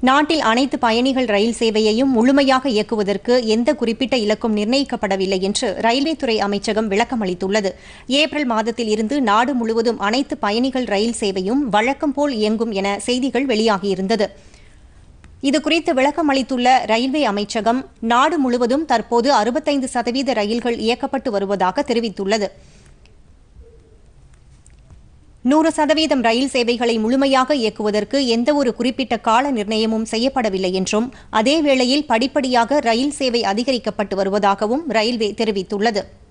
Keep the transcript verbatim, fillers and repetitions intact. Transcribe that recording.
நாட்டில் அனைத்து பயணிகள் ரயில் சேவையையும் முழுமையாக இயக்குவதற்கு எந்த குறிப்பிட்ட இலக்கும் நிர்ணயிக்கப்படவில்லை என்று ரயில்வே துறை அமைச்சகம் விளக்கமளித்துள்ளது. ஏப்ரல் மாதத்தில் இருந்து நாடு முழுவதும் அனைத்து பயணிகள் ரயில் சேவையும் வழக்கம் போல் இயங்கும் என செய்திகள் வெளியாகியிருந்தது. இதுகுறித்து விளக்கம் அளித்துள்ள ரயில்வே அமைச்சகம், நாடு முழுவதும் தற்போது அறுபத்தைந்து சதவீத ரயில்கள் இயக்கப்பட்டு வருவதாக தெரிவித்துள்ளது. நூறு சதவீதம் ரயில் சேவைகளை முழுமையாக இயக்குவதற்கு எந்தவொரு குறிப்பிட்ட கால நிர்ணயமும் செய்யப்படவில்லை என்றும், அதேவேளையில் படிப்படியாக ரயில் சேவை அதிகரிக்கப்பட்டு வருவதாகவும் ரயில்வே தெரிவித்துள்ளது.